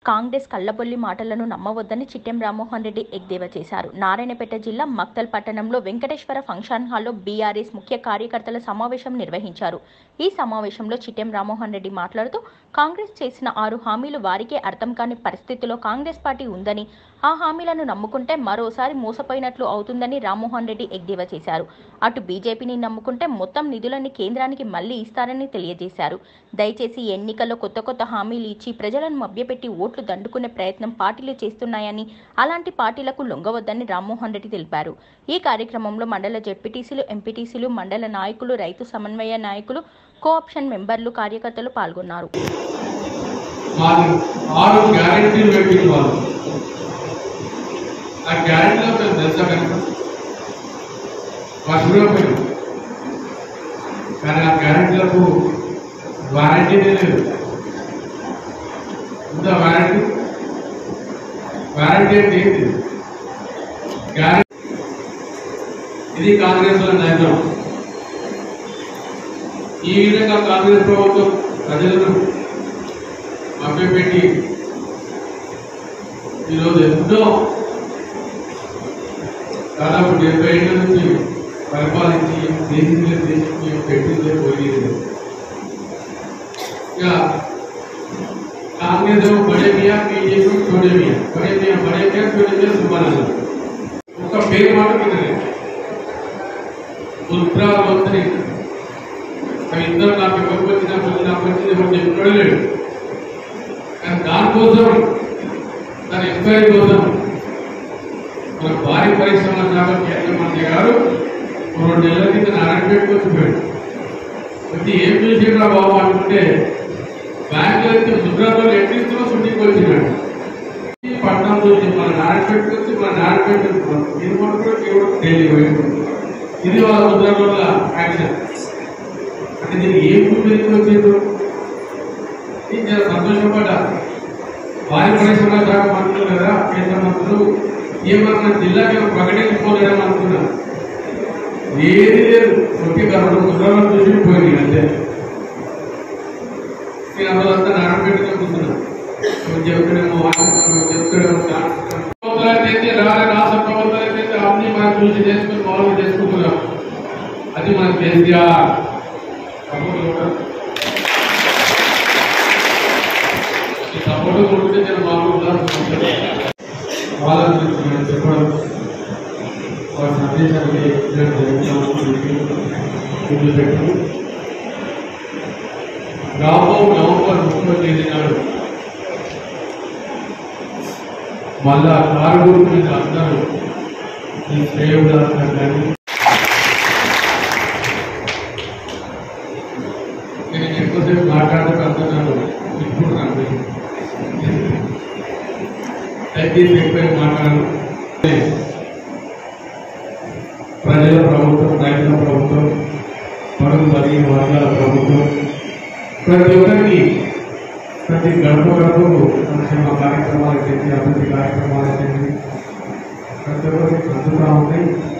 కాంగ్రెస్ కళ్లబొల్లి మాటలను నమ్మవద్దని చిట్టెం రామ్మోహన్ రెడ్డి ఎద్దేవా చేశారు. నారాయణపేట జిల్లా మక్తల్ పట్టణంలో వెంకటేశ్వర ఫంక్షన్ హాల్లో బీఆర్ఎస్ ముఖ్య కార్యకర్తల సమావేశం నిర్వహించారు. ఈ సమావేశంలో చిట్టెం రామ్మోహన్ రెడ్డి మాట్లాడుతూ కాంగ్రెస్ చేసిన 6 హామీలు వారికే అర్థం కాని పరిస్థితిలో కాంగ్రెస్ పార్టీ ఉందని, ఆ హామీలను నమ్ముకుంటే మరోసారి మోసపోయినట్లు అవుతుందని రామ్మోహన్ రెడ్డి ఎద్దేవా చేశారు. అటు బీజేపీని నమ్ముకుంటే మొత్తం నిధులన్నీ కేంద్రానికి మళ్లీ ఇస్తారని తెలియజేశారు. దయచేసి ఎన్నికల్లో కొత్త హామీలు ఇచ్చి ప్రజలను మభ్యపెట్టి ఓట్లు దండుకునే ప్రయత్నం పార్టీలు చేస్తున్నాయని, అలాంటి పార్టీలకు లొంగవద్దని రామ్మోహన్ రెడ్డి తెలిపారు. ఈ కార్యక్రమంలో మండల జెడ్పీటీసీలు, ఎంపీటీసీలు, మండల నాయకులు, రైతు సమన్వయ నాయకులు, కోఆప్షన్ మెంబర్లు, కార్యకర్తలు పాల్గొన్నారు. ఇది కాంగ్రెస్ నైజం. ఈ విధంగా కాంగ్రెస్ ప్రభుత్వం ప్రజలను మభ్యపెట్టి ఈరోజు ఎంతో దాదాపు 70 ఏళ్ల నుంచి పరిపాలించి దేశంలో పెట్టిందే పోయింది. ఇక कांग्रेस बड़े मियाँ बीजेपी छोटे मियाँ बड़े मियाँ छोटे मियाँ सुमाना उसका पेड़ మాట कितने उल्ट्रा मंत्री इधर నాకు వచ్చిన చెప్పలేడు. కానీ దానికోసం తన ఎంక్వైరీ కోసం మన భారీ పరిశ్రమ శాఖ కేంద్ర మంత్రి గారు 2 నెలల కింద నారాయణపేటకు వచ్చిపోయాడు. వచ్చి ఏం చేసేట్రా బాబు అనుకుంటే బ్యాంకులో గుజరాత్లో ఎట్టిస్తూ షూటింగ్ వచ్చినాడు. పట్టణం చూసి మన నారాయణపేటకు వచ్చి మన నారాయణపేట ఢిల్లీ పోయింది. ఇది వాళ్ళ గుజరాత్లో యాక్షన్. అంటే దీనికి ఏం గురించి వచ్చేది నేను చాలా సంతోషపడ్డా. భారీ పరిశ్రమ శాఖ మంత్రులు కదా, కేంద్ర మంత్రులు ఏమన్నా జిల్లాకి ప్రకటించుకోలేదని అనుకున్నా. ఏది లేదు, ఒకే కారణం గుజరాత్లో చూసి పోయింది అంతే. నేను అందులో నారాయణపేటలో కూర్చున్నాను. చెప్తాడేమో అయితే రాష్ట్ర ప్రభుత్వాలు అయితే అన్ని మనం చూసి చేసుకుని మామూలు చేసుకుంటున్నాం. అది మన కేసీఆర్ సపోర్ట్ కొడుకుంటే నేను మామూలుగా వాళ్ళ గురించి చెప్పడం, వాళ్ళ సందేశాన్ని పెట్టి నవంబర్ 30వ తేదీ నాడు మళ్ళా కారుగురు మీద అందరూ ఈ శ్రేయోదాసన కానీ నేను ఎక్కువసేపు మాట్లాడక అంటున్నాను. ఇప్పుడు నాకు దయచేసి ఎక్కువ మాట్లాడాను. ప్రజల ప్రభుత్వం, రైతుల ప్రభుత్వం, బడుగు బలిగిన వర్గాల ప్రభుత్వం, ప్రతి ఒక్కరికి ప్రతి గడపకు సంక్షేమ కార్యక్రమాలు చేసి, అభివృద్ధి కార్యక్రమాలు చేసి ప్రతి ఒక్కరికి అందుతూ ఉంటాయి.